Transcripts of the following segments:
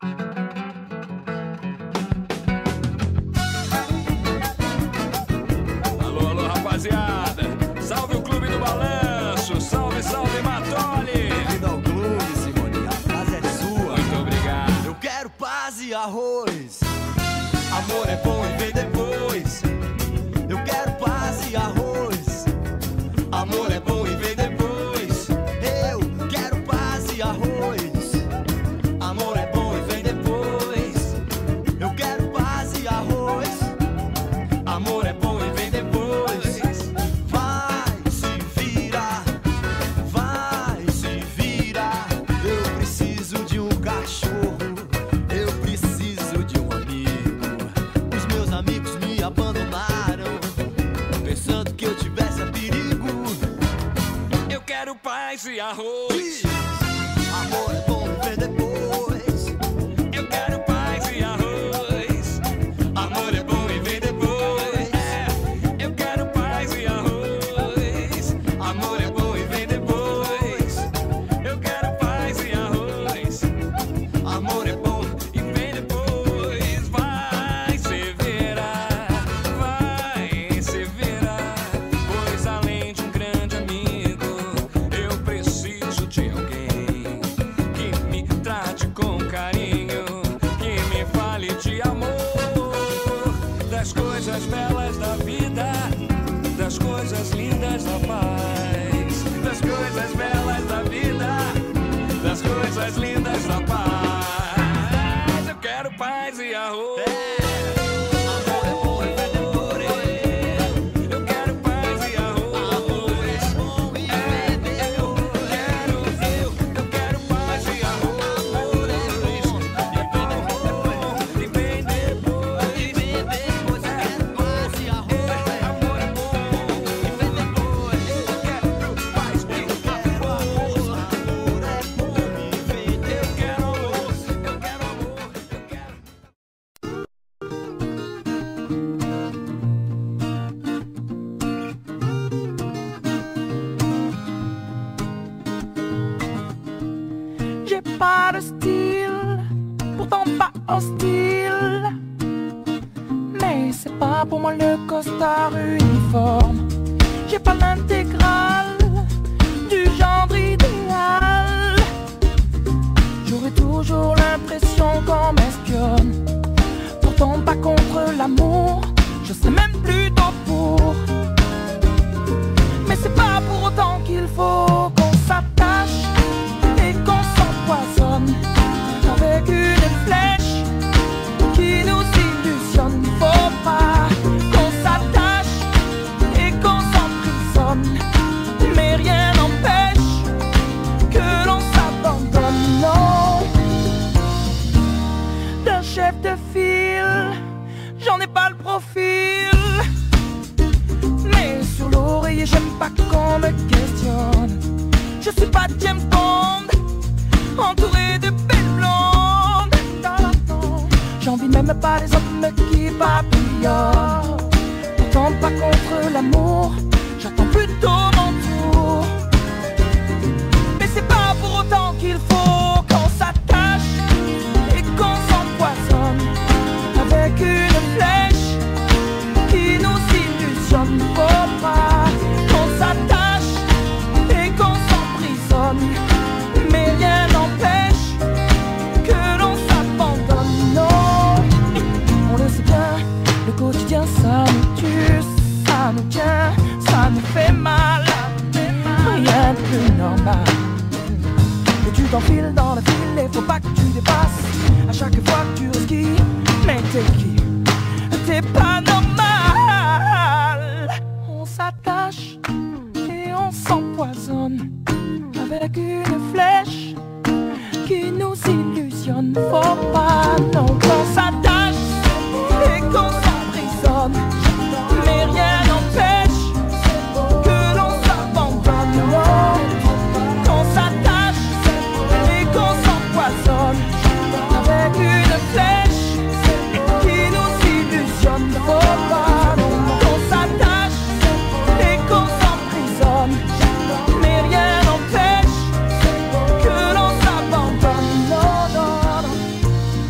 Alô, alô, rapaziada. Salve o Clube do Balanço. Salve, salve, Matoli. Bem-vindo ao clube, Simone. A casa é sua. Muito obrigado. Eu quero paz e arroz. Amor é bom e vem depois. Eu quero paz e arroz. Amor é bom e vem depois. Eu quero paz e arroz. Amor é bom e vem depois. Eu quero paz e arroz. Amor é bom e vem depois. Vai se vira, vai se vira. Eu preciso de um cachorro. Eu preciso de um amigo. Os meus amigos me abandonaram, pensando que eu tivesse a perigo. Eu quero paz e arroz. Amor é bom e vem depois. Eu quero paz e arroz. Amor é bom e vem depois. Eu quero paz e arroz. Amor é bom e vem depois. Eu quero paz e arroz. Amor é bom. E vem depois. Vai se virar. Vai se virar. Pois além de um grande amigo, eu preciso de alguém que me trate com carinho, que me fale de amor, das coisas belas da vida, das coisas lindas da paz, das coisas belas da vida, das coisas lindas da paz. Eu quero paz e arroz. Amor é bom e vem depois. Eu quero paz e arroz. Amor é bom e vem depois. Eu quero paz e arroz. Amor é bom E vem depois. e vem depois. Eu quero paz e arroz. Amor é bom. E vem depois. Eu quero paz e arroz. Amor é bom e vem depois. Eu quero amor. Eu quero amor. Eu quero. J'ai pas de style, pourtant pas hostile. Mais c'est pas pour moi le costard uniforme. J'ai pas l'intégrale du genre idéal. J'aurais toujours l'impression qu'on m'espionne. Pourtant pas contre l'amour, je serais même plutôt pour. Mais c'est pas pour autant qu'il faut qu'on s'attache et qu'on s'empoisonne avec une flèche qui nous illusionne. Faut pas qu'on s'attache et qu'on s'emprisonne, mais rien n'empêche que l'on s'abandonne. Non, d'un chef de file, j'en ai pas le profil. Mais sur l'oreiller, j'aime pas qu'on me questionne. Je suis pas James Bond, entouré de belles blondes. J'envie même pas les hommes qui papillonnent. Pourtant pas contre l'amour, j'attends plutôt mon tour. Mais c'est pas pour autant qu'il faut qu'on s'attache et qu'on s'empoisonne avec une flèche qui nous illusionne. Faut pas qu'on s'attache et qu'on s'emprisonne, mais rien n'empêche que l'on s'abandonne. Non, on le sait bien, le quotidien ça nous tue, ça nous tient, ça nous fait mal. Rien de plus normal. Et tu t'enfiles dans la file et faut pas que tu dépasses. À chaque fois que tu risques, mais t'es qui? T'es pas normal. On s'attache et on s'empoisonne avec une flèche qui nous illusionne. Faut pas non qu'on s'attache et qu'on s'emprisonne, mais rien n'empêche que l'on s'abandonne. Non, qu'on s'attache et qu'on s'empoisonne avec une flèche qui nous illusionne. Faut pas qu'on s'attache et qu'on s'emprisonne, mais rien n'empêche que l'on s'abandonne. Non, non, non.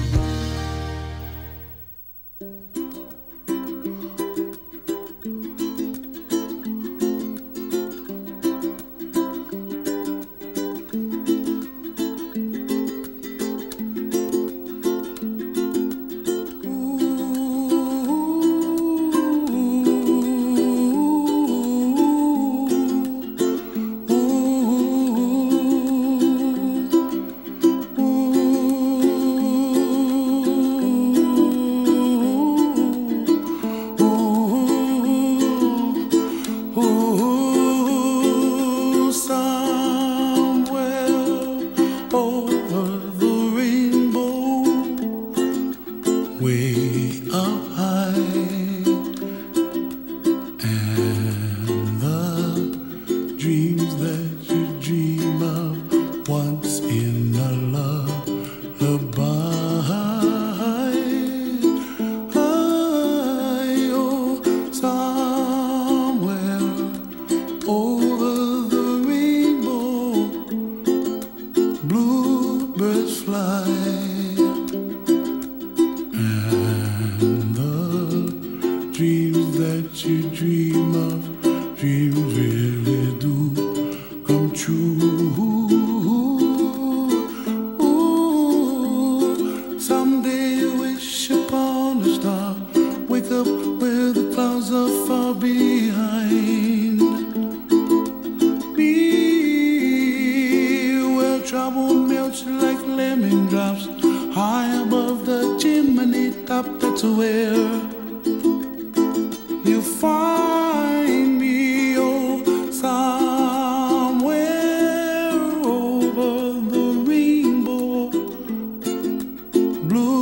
And the dreams that you dream of, dreams really do come true. Ooh, someday you wish upon a star, wake up where the clouds are far behind me, where trouble melts like lemon drops high above the chimney top. That's where you find me, oh, somewhere over the rainbow, blue